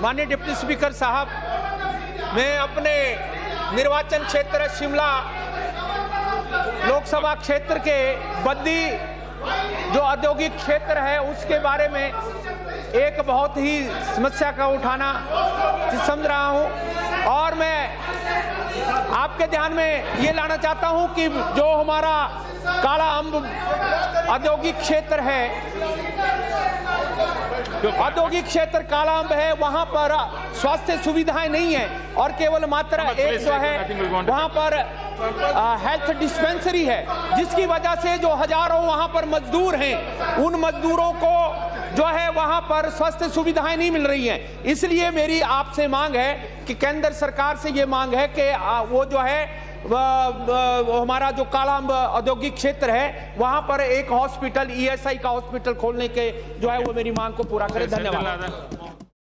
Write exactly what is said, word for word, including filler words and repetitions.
माननीय deputy speaker साहब, मैं अपने निर्वाचन क्षेत्र शिमला लोकसभा क्षेत्र के बद्दी जो औद्योगिक क्षेत्र है उसके बारे में एक बहुत ही समस्या का उठाना समझ रहा हूं, और मैं आपके ध्यान में ये लाना चाहता हूं कि जो हमारा काला अम्ब औद्योगिक क्षेत्र है, औद्योगिक क्षेत्र काला अम्ब है, वहां पर स्वास्थ्य सुविधाएं नहीं है और केवल मात्र एक जो है वहां पर हेल्थ डिस्पेंसरी है, जिसकी वजह से जो हजारों वहां पर मजदूर हैं उन मजदूरों को जो है वहां पर स्वास्थ्य सुविधाएं नहीं मिल रही हैं। इसलिए मेरी आपसे मांग है कि केंद्र सरकार से ये मांग है कि वो जो है वो हमारा जो काला अम्ब औद्योगिक क्षेत्र है वहां पर एक हॉस्पिटल, ईएसआई का हॉस्पिटल खोलने के जो है वो मेरी मांग को पूरा करे। धन्यवाद।